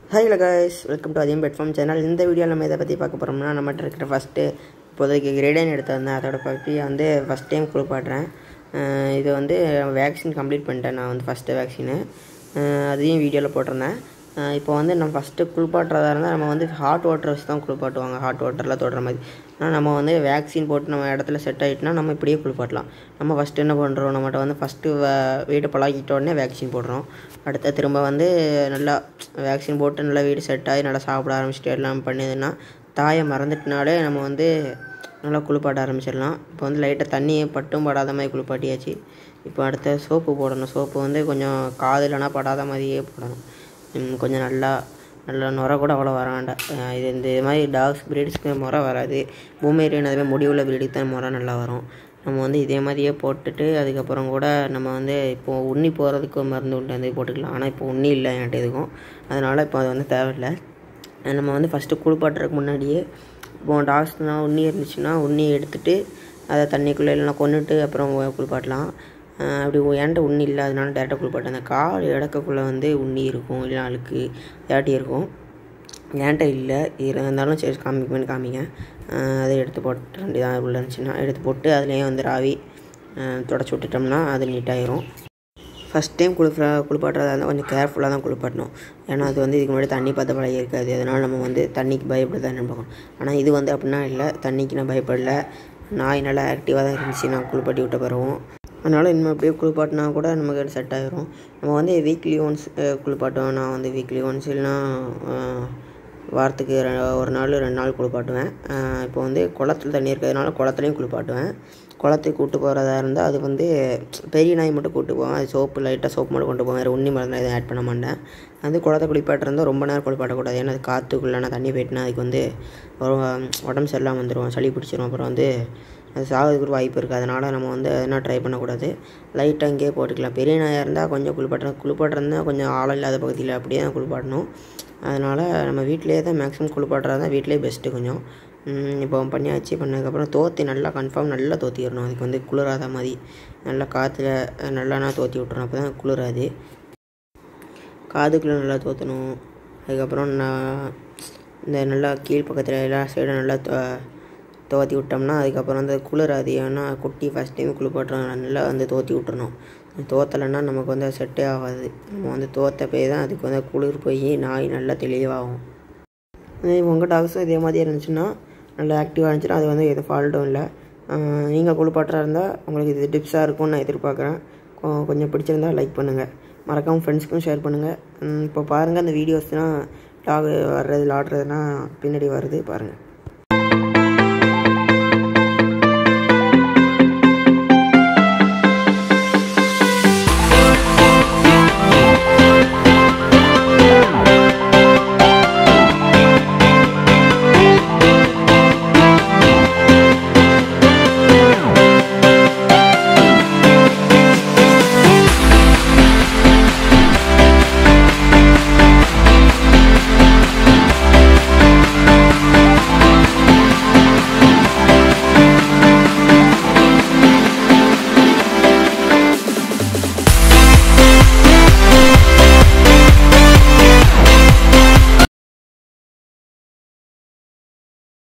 Hi guys, welcome to Athiban Petsfarm channel. இந்த வீடியோவில் நம்ம இதை பற்றி பார்க்க போகிறோம்னா நம்மகிட்ட இருக்கிற ஃபஸ்ட்டு இப்போதைக்கு கிரேடன் எடுத்திருந்தேன். அதோட பற்றி வந்து ஃபஸ்ட் டைம் குளிப்பாட்டுறேன். இது வந்து வேக்சின் கம்ப்ளீட் பண்ணிட்டேன். நான் வந்து ஃபஸ்ட்டு வேக்சினு அதையும் வீடியோவில் போட்டிருந்தேன். இப்போ வந்து நம்ம ஃபஸ்ட்டு குளிப்பாட்டுறதா இருந்தால் நம்ம வந்து ஹாட் வாட்டர் வச்சு தான் குளிப்பாட்டுவாங்க, ஹாட் வாட்டரில் தொடுற மாதிரி. ஆனால் நம்ம வந்து வேக்சின் போட்டு நம்ம இடத்துல செட் ஆகிட்டுனா நம்ம இப்படியே குளிப்பாட்டலாம். நம்ம ஃபஸ்ட்டு என்ன பண்ணுறோம், நம்மகிட்ட வந்து ஃபஸ்ட்டு வீடு பழகிட்ட உடனே வேக்சின் போடுறோம். அடுத்த திரும்ப வந்து நல்லா வேக்சின் போட்டு நல்லா வீடு செட் ஆகி நல்லா சாப்பிட ஆரம்பிச்சுட்டு எல்லாம் பண்ணிதுன்னா தாயை மறந்துட்டுனாலே நம்ம வந்து நல்லா குளிப்பாட்ட ஆரம்பிச்சிடலாம். இப்போ வந்து லைட்டாக தண்ணி பட்டும் படாத மாதிரி குளிப்பாட்டியாச்சு. இப்போ அடுத்த சோப்பு போடணும். சோப்பு வந்து கொஞ்சம் காதுலனா படாத மாதிரியே போடணும். கொஞ்சம் நல்லா நுரை கூட அவ்வளோ வர வேண்டாம். இது மாதிரி டாக்ஸ் ப்ரீட்ஸ்க்கு முறை வராது. பொமேரியன் அதுமாதிரி முடிவுள்ள ப்ரீடுக்கு தான் முறை நல்லா வரும். நம்ம வந்து இதே மாதிரியே போட்டுட்டு அதுக்கப்புறம் கூட நம்ம வந்து இப்போது உண்ணி போகிறதுக்கு மருந்து உண்டு வந்து போட்டுக்கலாம். ஆனால் இப்போ உண்ணி இல்லை என்கிட்ட எதுக்கும், அதனால் இப்போ அது வந்து தேவையில்லை. நம்ம வந்து ஃபஸ்ட்டு குளிப்பாட்டுறதுக்கு முன்னாடியே இப்போ டாக்ஸ்னால் உண்ணி இருந்துச்சுன்னா உண்ணியை எடுத்துகிட்டு அதை தண்ணிக்குள்ளே இல்லைனா கொண்டுட்டு அப்புறம் குளிப்பாட்டலாம். அப்படி என்கிட்ட உண்ணி இல்லை, அதனால டேரெக்டாக குளிப்பாட்டேன். அந்த கால் இடக்கக்குள்ளே வந்து உண்ணி இருக்கும், இல்லை அழுக்கு ஏட்டி இருக்கும். என்கிட்ட இல்லை, இருந்தாலும் சரி காமிங்க. அதை எடுத்து போட்டு வேண்டியதான். உள்ள இருந்துச்சுன்னா எடுத்து போட்டு அதுலேயே வந்து ராவி தொடச்சி விட்டுட்டோம்னா அது நீட்டாகிடும். ஃபஸ்ட் டைம் குளிப்பாட்டுறதா இருந்தால் கொஞ்சம் கேர்ஃபுல்லாக தான் குளிப்பாட்டணும். ஏன்னா அது வந்து இதுக்கு முன்னாடி தண்ணி பார்த்த பழகி இருக்காது. அதனால் நம்ம வந்து தண்ணிக்கு பயப்பட தான் பார்க்கணும். ஆனால் இது வந்து அப்படின்னா இல்லை, தண்ணிக்கு நான் பயப்படலை. நாய் நல்லா ஆக்டிவாக தான் இருந்துச்சு நான் குளிப்பாட்டி விட்ட பிறகும். அதனால் இன்னும் அப்படியே குளிப்பாட்டினா கூட நமக்கு செட் ஆகிரும். நம்ம வந்து வீக்லி ஒன்ஸ் குளிப்பாட்டுவோம். நான் வந்து வீக்லி ஒன்ஸ் இல்லைனா வாரத்துக்கு ஒரு நாள் 2 நாள் குளிப்பாட்டுவேன். இப்போ வந்து குளத்துல தண்ணி இருக்கிறதுனால குளத்துலையும் குளிப்பாட்டுவேன். குளத்துக்கு கூப்பிட்டு போகிறதா இருந்தால் அது வந்து பெரிய நாய் மட்டும் கூப்பிட்டு போவேன். அது சோப்பு லைட்டாக சோப்பு மட்டும் கொண்டு போவேன். வேறு உண்ணி மருந்து எதுவும் ஆட் பண்ண மாட்டேன். அது குளத்தை குளிப்பாட்டுறதா ரொம்ப நேரம் குளிப்பாட்டக்கூடாது. ஏன்னா அது காற்றுக்குள்ளே நான் தண்ணி போயிட்டுனா அதுக்கு வந்து உடம்பு சரியில்லாமல் வந்துடும், சளி பிடிச்சிரும். அப்புறம் வந்து அது சாகிறதுக்கு ஒரு வாய்ப்பு இருக்குது. அதனால் நம்ம வந்து அதனால் ட்ரை பண்ணக்கூடாது. லைட்டாக இங்கேயே போட்டுக்கலாம். பெரிய நாயாக இருந்தால் கொஞ்சம் குளிப்பாட்டுறதுனா கொஞ்சம் ஆழம் இல்லாத பகுதியில் அப்படியே தான் குளிப்பாட்டணும். அதனால் நம்ம வீட்டிலேயே தான் மேக்ஸிமம் குளிப்பாட்டுறது தான் வீட்டிலே பெஸ்ட்டு. கொஞ்சம் இப்போ பண்ணியாச்சு. பண்ணதுக்கப்புறம் தோற்றி நல்லா கன்ஃபார்ம் நல்லா தோற்றிடணும். அதுக்கு வந்து குளிராத மாதிரி நல்லா காற்றுல நல்லா தோற்றி விட்டுறணும். அப்போ தான் குளிராது. காதுக்குள்ளே நல்லா தோற்றணும். அதுக்கப்புறம் இந்த நல்லா கீழ் பக்கத்தில் எல்லா சைடும் நல்லா தோற்றி விட்டோம்னா அதுக்கப்புறம் வந்து குளிராது. ஏன்னா குட்டி ஃபஸ்ட் டைம் குளிப்பாட்டுறோம், நல்லா வந்து தோற்றி விட்டுறணும். தோற்றலைன்னா நமக்கு வந்து செட்டே ஆகாது. நம்ம வந்து தோற்ற போய் தான் அதுக்கு வந்து குளிர் போய் நாய் நல்லா தெளிவாகும். உங்கள் டாக்ஸும் இதே மாதிரி இருந்துச்சுன்னா நல்லா ஆக்டிவாக இருந்துச்சுன்னா அது வந்து எதுவும் ஃபால்ட்டும் இல்லை. நீங்கள் குளிப்பாட்டுறா இருந்தால் உங்களுக்கு இது டிப்ஸாக இருக்கும்னு நான் எதிர்பார்க்குறேன். கொஞ்சம் பிடிச்சிருந்தால் லைக் பண்ணுங்கள், மறக்காமல் ஃப்ரெண்ட்ஸ்க்கும் ஷேர் பண்ணுங்கள். இப்போ பாருங்கள், அந்த வீடியோஸ்னால் டாக் வர்றது ஆடுறதுனா பின்னாடி வருது பாருங்கள்.